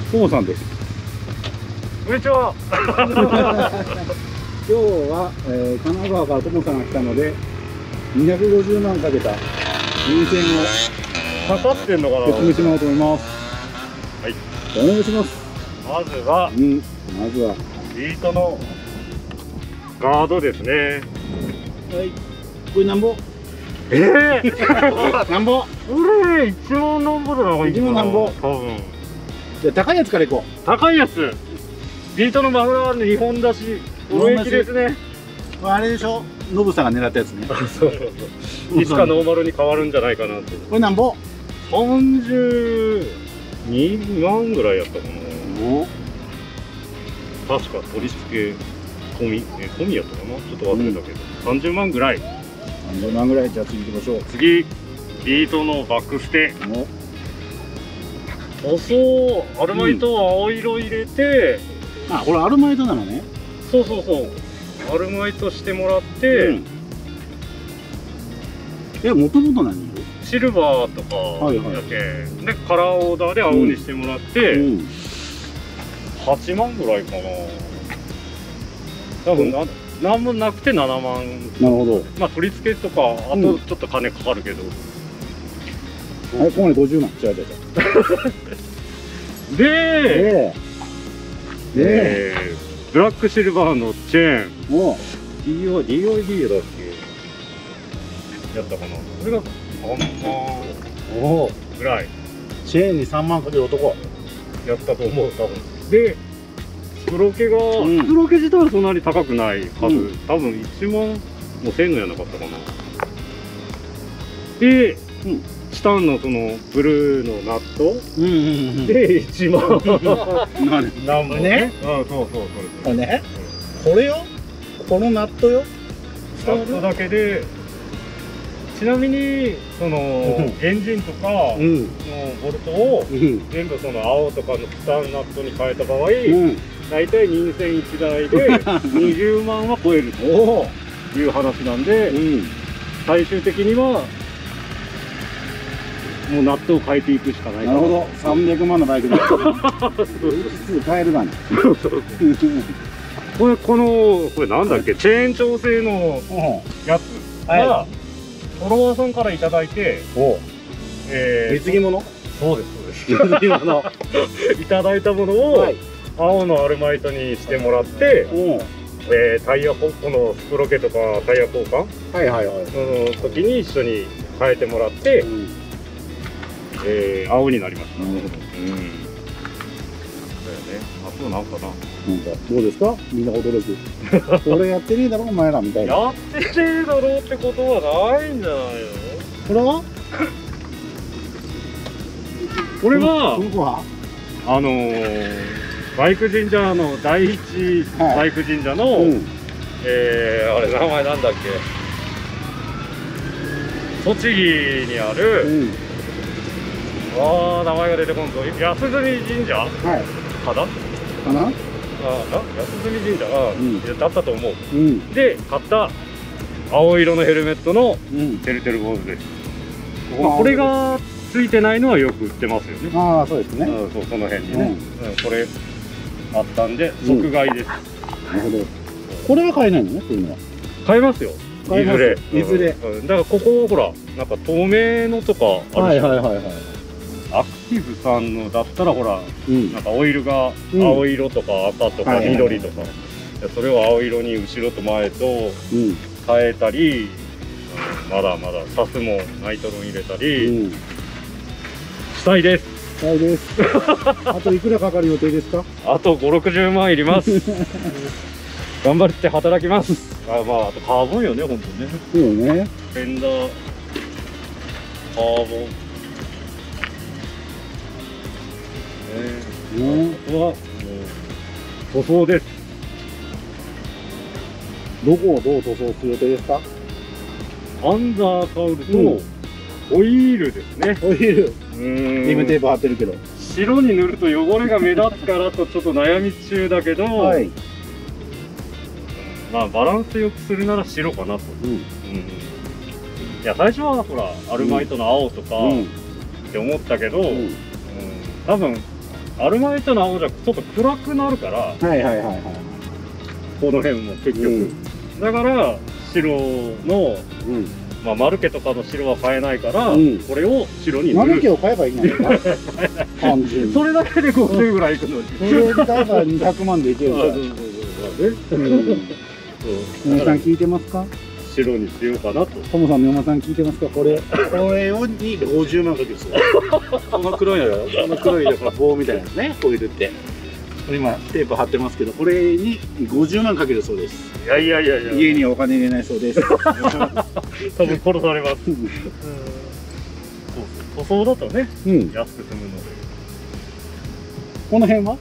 ともさんです。 こんにちは。 今日は、神奈川からともさんが来たので250万かけた便箋をかかってんのかな。 説明してもらおうと思います。 はい。 お願いします。 まずは、 まずはビートのガードですね。 はい。これなんぼ？なんぼ？ これ1万なんぼだな。 1万なんぼ？ 多分。 じゃあ高いやつからいこう。 高いやつ。ビートのマフラーの2本出し。お駅ですね。 あれでしょ？ノブさんが狙ったやつね。 そうそうそう。いつかノーマルに変わるんじゃないかなって。 これなんぼ ？32万ぐらいやったかな。確か取り付け込みやったかな。ちょっと忘れたけど、30万ぐらい。 30万ぐらい。じゃあ次行きましょう。 次、ビートのバックステ。そう、アルマイトを青色入れて、 あ、これアルマイトなのね。 そうそうそう、アルマイトしてもらって、 もともと何色？ シルバーとかやけでカラーオーダーで青にしてもらって、8万ぐらいかな。多分何もなくて7万。なるほど。 まあ取り付けとかあとちょっと金かかるけど、 あれここまで50万。違う。 でブラックシルバーのチェーン、DOD だっけやったかな。それが3万ぐらい。 チェーンに3万かける男やったと思う、多分。でスプロケ自体はそんなに高くないはず。多分1万も1000円のやなかったかな。で、下のそのブルーのナットで1万何本ね。そうこれね。これよ。このナットよ。 ナットだけで。ちなみにそのエンジンとかのボルトを全部その青とかのチタンナットに変えた場合、大体人線1台で20万は超えるという話なんで、最終的にはもうナットを変えていくしかない。なるほど。300万のバイクですぐ買えるがね。これなんだっけ、チェーン調整のやつがフォロワーさんからいただいて、 貢ぎ物？ そうです貢ぎ物いただいたものを青のアルマイトにしてもらって、タイヤこのスプロケとかタイヤ交換の時に一緒に変えてもらって、青になりました。なるほど。あとなんかな。どうですか？みんな驚く。 俺やってねえだろお前らみたいな。 やってねえだろってことはないんじゃないの？ これは？ これはバイク神社の第一バイク神社のあれ名前なんだっけ？栃木にある名前が出てこんぞ。安住神社かな？安住神社だったと思う。で買った青色のヘルメットのてるてる坊主です。これがついてないのはよく売ってますよね。ああ、そうですね。そう、その辺にね。これあったんで即買いです。なるほど。これは買えないのね、そういうのは。買えますよ。いずれ。だからここほらなんか透明のとかあるし。アクティブさんのだったらほら、なんかオイルが青色とか赤とか緑とか、それを青色に後ろと前と変えたり、まだまだサスもナイトロン入れたりしたいです。したいです。あといくらかかる予定ですか？あと5、60万いります。頑張って働きます。あとカーボンよね、本当ね。そうね。フェンダーカーボン。あとは塗装です。どこをどう塗装する予定ですか？アンダーカウルとオイルですね。オイル。リムテープ貼ってるけど。白に塗ると汚れが目立つからとちょっと悩み中だけど、まあバランスよくするなら白かなと。いや最初はほらアルマイトの青とかって思ったけど、多分アルマイトの青じゃちょっと暗くなるから、 はいはいはいはい。 この辺も結局。だから、白の、まあ、マルケとかの白は買えないから、これを白に塗る。 マルケを買えばいいんじゃないか。単純に。 それだけで50ぐらいいくのに。 それだから200万でいけるから。皆さん聞いてますか？ 白にしようかなと。 トモさんの嫁さん聞いてますか？これに50万かけるそう。この黒いのよ。この黒いだから棒みたいなやつね。こういうって。これ今テープ貼ってますけど、これに50万かけるそうです。 いやいやいやいや。 家にはお金入れないそうです。 多分殺されます。塗装だとね、安く済むので。 この辺は？こ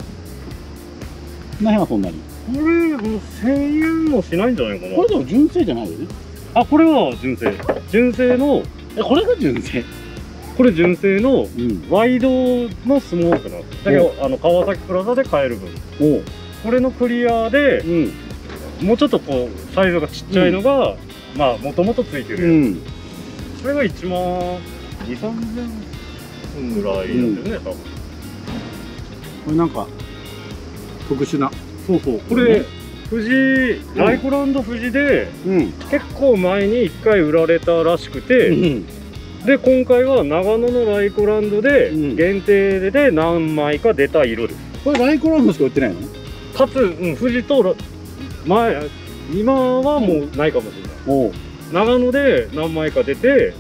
の辺はそんなに。 これもう1000円もしないんじゃないかな。 これでも純正じゃないよね。 あ、これは純正。純正の、 これが純正。 これ純正のワイドのスモークなんです。だけど川崎プラザで買える分。これのクリアで、もうちょっとこうサイズがちっちゃいのが、まあもともとついてる。これが1万2、3000円ぐらいだよね、多分。これなんか特殊な。 そうそう、これ富士ライコランド富士で結構前に1回売られたらしくて、で今回は長野のライコランドで限定で何枚か出た色です。 これライコランドしか売ってないの？ かつ、富士と今はもうないかもしれない。長野で何枚か出て、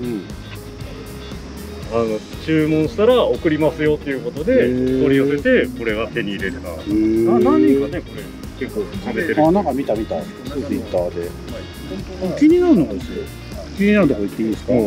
注文したら送りますよっていうことで取り寄せて、これは手に入れてた。何人かね、これ結構食べてる。 あ、なんか見たツイッターで。気になるのがですよ。気になるとこ行っていいですか？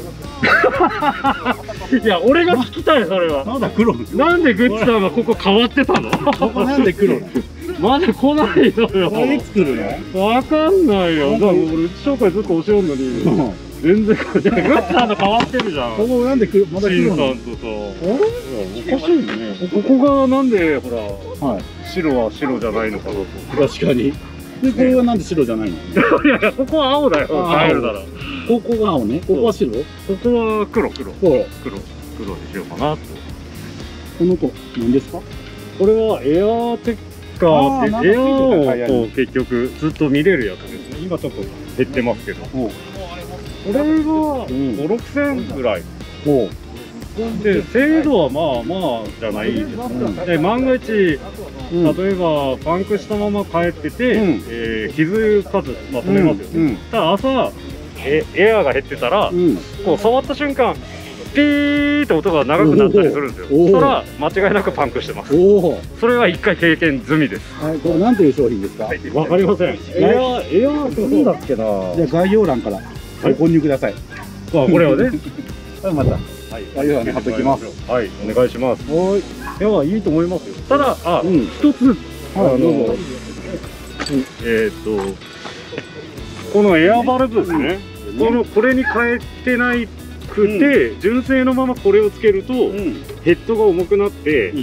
いや、俺が聞きたい、それは。 まだ黒。 なんでグッチさんがここ変わってたの？ ここなんで黒？ まだ来ないのよ。 いつ来るの？ わかんないよ。だから俺紹介ずっと教えんのに。全然グッチさんと変わってるじゃん。 ここなんでまだ黒なの？ シンさんとさ。おかしいね。ここがなんでほら白は白じゃないのかなと。 確かに。でこれはなんで白じゃないの？いやいや、ここは青だよ。変えるなら。 ここが青ね。ここは白？ ここは黒にしようかなと。 この子何ですか？ これはエアーテッカーってエアーを結局ずっと見れるやつですね。今ちょっと減ってますけど。これが5、6000ぐらい。で精度はまあまあじゃないです。で万が一例えばパンクしたまま帰ってて気づかず止めますよね。ただ朝エアーが減ってたらこう触った瞬間ピーって音が長くなったりするんですよ。そしたら間違いなくパンクしてます。それは1回経験済みです。 これなんていう商品ですか？ わかりません。エアーなんだっけな。 じゃあ概要欄からご購入ください。 これはね。 また概要欄に貼っておきます。 はい、お願いします。いや、いいと思いますよ。ただ一つこのエアバルブですね。これに変えてないくて、純正のままこれをつけるとヘッドが重くなって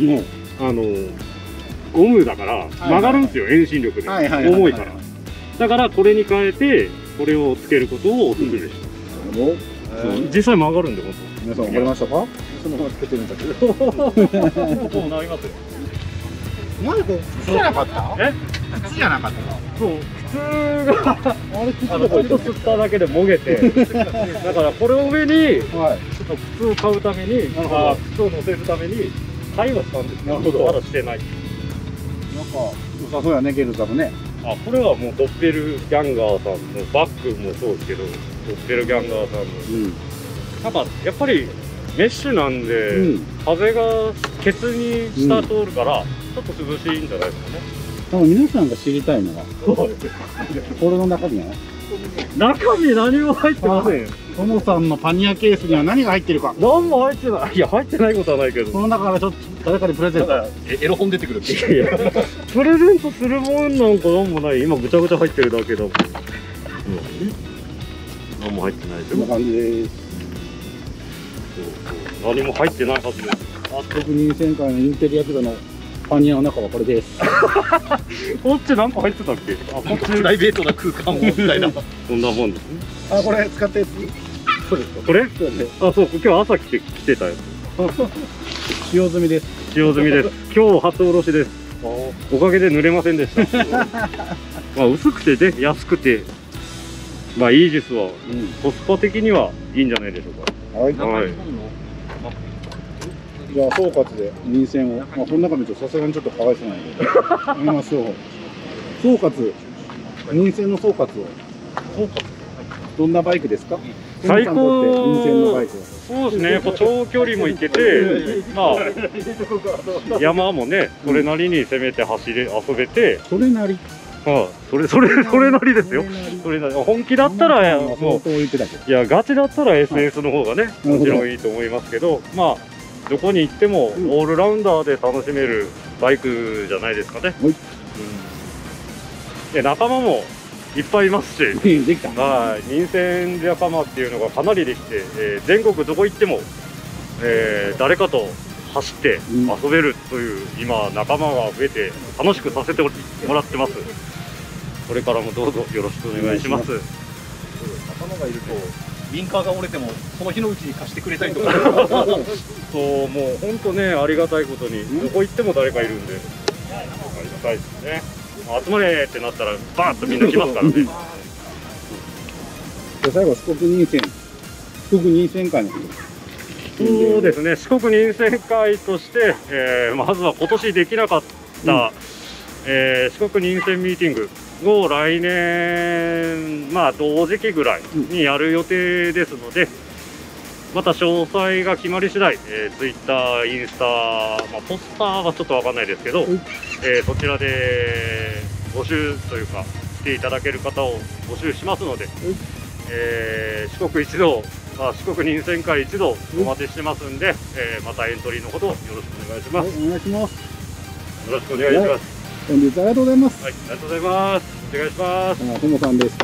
ゴムだから曲がるんですよ、遠心力で重いから。だからこれに変えてこれをつけることをおすすめします。実際曲がるんで、本当。 皆さん分かりましたか？そのままつけてるんだけど。 そうなりますよ。 なんでこう靴じゃなかった？靴じゃなかった？ そう、靴がちょっと吸っただけでもげて、だからこれを上にちょっと靴を買うために、靴を乗せるために買いはしたんですけど、まだしてない。 なんか良さそうやね、ゲルザムね。 これはもうドッペルギャンガーさんのバッグもそうですけど、ドッペルギャンガーさんのなんかやっぱりメッシュなんで、風がケツに下通るからちょっと涼しいんじゃないですかね。 多分皆さんが知りたいのはこれの中身は中身何も入ってませんよ。 トモさんのパニアケースには何が入ってるか。 何も入ってない。いや、入ってないことはないけど、 この中からちょっと誰かにプレゼント。 エロ本出てくるって。 いやいやプレゼントするもんなんか何もない。今ぐちゃぐちゃ入ってるだけだもん。何も入ってないです。 こんな感じです。 何も入ってないはずです。 特任旋回のインテリアクザのパニアの中はこれです。 こっち何個入ってたっけ？こっちプライベートな空間をみたいな。 こんなもんですね。 これ使ったやつ。 そうですか。これ？そう、今日朝来てたやつ。 使用済みです。 使用済みです。今日初おろしです。おかげで濡れませんでした。まあ薄くてね、安くて、まあイージスはコスパ的にはいいんじゃないでしょうか。 はい。 はい。 じゃあ総括で任線を、まあこの中見るとさすがにちょっとかわいそうなので見ましょう。総括、任線の総括を。どんなバイクですか？ 最高。 任線のバイクは。 そうですね。やっぱ長距離も行けて、まあ山もね、それなりに攻めて遊べて。 それなり。 それなりですよ。それなり。本気だったらもう、いやガチだったら SS の方がね、もちろんいいと思いますけど、まあどこに行ってもオールラウンダーで楽しめるバイクじゃないですかね。で仲間もいっぱいいますし、任線仲間っていうのがかなりできて、全国どこ行っても、誰かと走って遊べるという今仲間が増えて楽しくさせてもらってます。これからもどうぞよろしくお願いします。 仲間がいるとウインカーが折れてもその日のうちに貸してくれたりとか。 そうもう本当ねありがたいことにどこ行っても誰かいるんでありがたいですね。集まれってなったらバーッとみんな来ますからね。 最後四国任線会のそうですね、四国任線会として、まずは今年できなかった、四国任線ミーティングを来年、まあ同時期ぐらいにやる予定ですので、また詳細が決まり次第、ツイッター、インスタ、まあ、ポスターはちょっとわかんないですけど、そちらで募集というか、来ていただける方を募集しますので、四国一同、四国任線会一同お待ちしてますんで、またエントリーのほどよろしくお願いします。 お願いします。 よろしくお願いします。 本日ありがとうございます。 はい、ありがとうございます。お願いします。 ともさんでした。